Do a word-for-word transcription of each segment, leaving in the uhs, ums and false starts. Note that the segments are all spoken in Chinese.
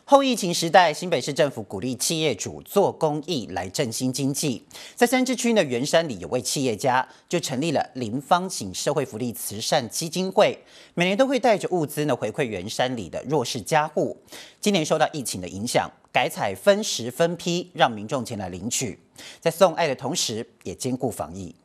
后疫情时代，新北市政府鼓励企业主做公益来振兴经济。在三芝区的圆山里，有位企业家就成立了林芳景社会福利慈善基金会，每年都会带着物资呢回馈圆山里的弱势家户。今年受到疫情的影响，改采分时分批，让民众前来领取，在送爱的同时，也兼顾防疫。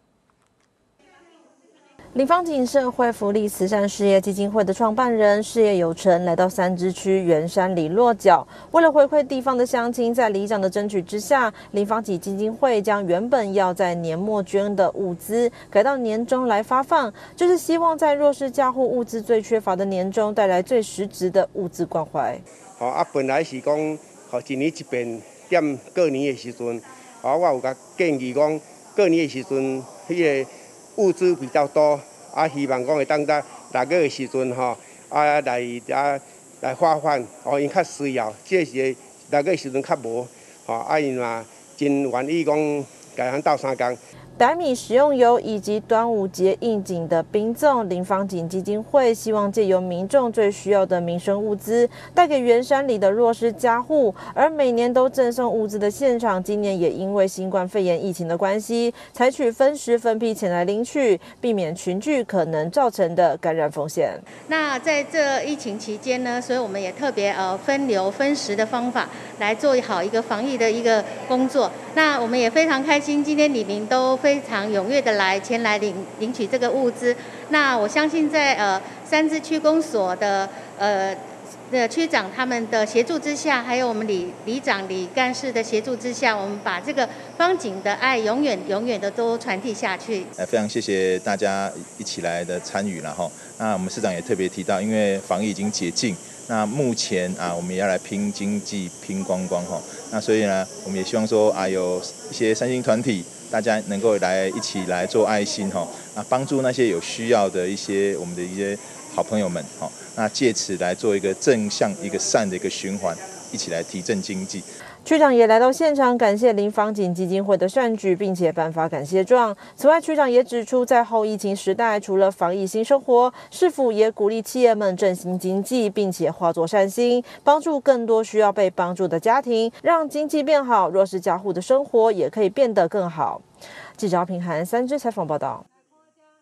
林芳景社会福利慈善事业基金会的创办人事业有成来到三芝区圆山里落脚，为了回馈地方的乡亲，在里长的争取之下，林芳景基金会将原本要在年末捐的物资改到年中来发放，就是希望在弱势家户物资最缺乏的年中，带来最实质的物资关怀。 哦啊，本来是讲，哦一年一遍点过年的时阵，哦我有甲建议讲，过年的时阵，迄个 物资比较多，啊，希望讲会当在六月的时阵吼，啊来啊来发放，哦因较需要，这是六月时阵较无，吼啊因嘛真愿意讲甲咱斗相共。 白米、食用油以及端午节应景的冰粽，林芳景基金会希望借由民众最需要的民生物资，带给圆山里的弱势家户。而每年都赠送物资的现场，今年也因为新冠肺炎疫情的关系，采取分时分批前来领取，避免群聚可能造成的感染风险。 那在这疫情期间呢，所以我们也特别呃分流分时的方法来做好一个防疫的一个工作。那我们也非常开心，今天里民都非 非常踊跃的来前来领领取这个物资。那我相信在呃三芝区公所的呃的区长他们的协助之下，还有我们里里长、里干事的协助之下，我们把这个芳景的爱永远永远的都传递下去。 呃，非常谢谢大家一起来的参与了哈。那我们市长也特别提到，因为防疫已经解禁，那目前啊我们也要来拼经济、拼观光哈。那所以呢，我们也希望说啊有一些善心团体， 大家能够来一起来做爱心哈，啊，帮助那些有需要的一些我们的一些好朋友们哈，那借此来做一个正向、一个善的一个循环，一起来提振经济。 区长也来到现场，感谢林芳景基金会的善举，并且颁发感谢状。此外，区长也指出，在后疫情时代，除了防疫新生活，市府也鼓励企业们振兴经济，并且化作善心，帮助更多需要被帮助的家庭，让经济变好，弱势家户的生活也可以变得更好。记者平涵三芝采访报道。